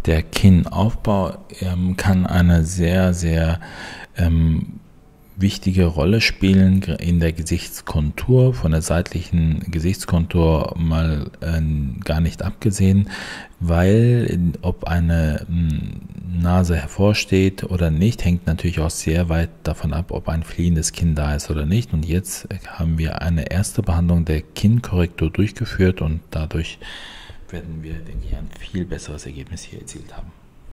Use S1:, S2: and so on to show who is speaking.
S1: Der Kinnaufbau kann eine sehr, sehr wichtige Rolle spielen in der Gesichtskontur, von der seitlichen Gesichtskontur mal gar nicht abgesehen, weil ob eine Nase hervorsteht oder nicht, hängt natürlich auch sehr weit davon ab, ob ein fliehendes Kinn da ist oder nicht. Und jetzt haben wir eine erste Behandlung der Kinnkorrektur durchgeführt und dadurch werden wir, denke ich, ein viel besseres Ergebnis hier erzielt haben.